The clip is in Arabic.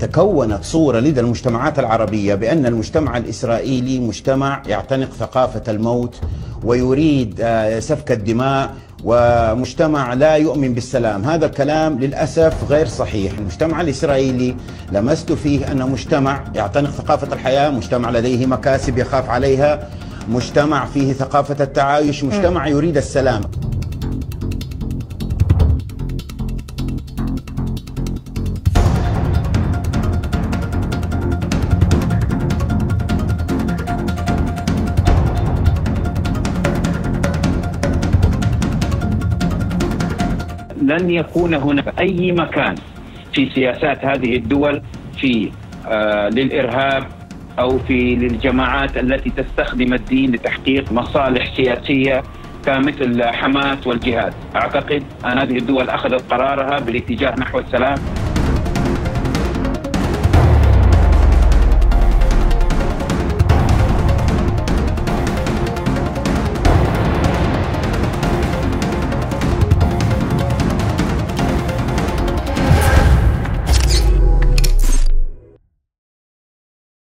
تكونت صورة لدى المجتمعات العربية بأن المجتمع الإسرائيلي مجتمع يعتنق ثقافة الموت ويريد سفك الدماء، ومجتمع لا يؤمن بالسلام. هذا الكلام للأسف غير صحيح. المجتمع الإسرائيلي لمست فيه أنه مجتمع يعتنق ثقافة الحياة، مجتمع لديه مكاسب يخاف عليها، مجتمع فيه ثقافة التعايش، مجتمع يريد السلام. لن يكون هناك أي مكان في سياسات هذه الدول في للإرهاب أو في للجماعات التي تستخدم الدين لتحقيق مصالح سياسية كمثل حماس والجهاد. أعتقد أن هذه الدول أخذت قرارها بالاتجاه نحو السلام.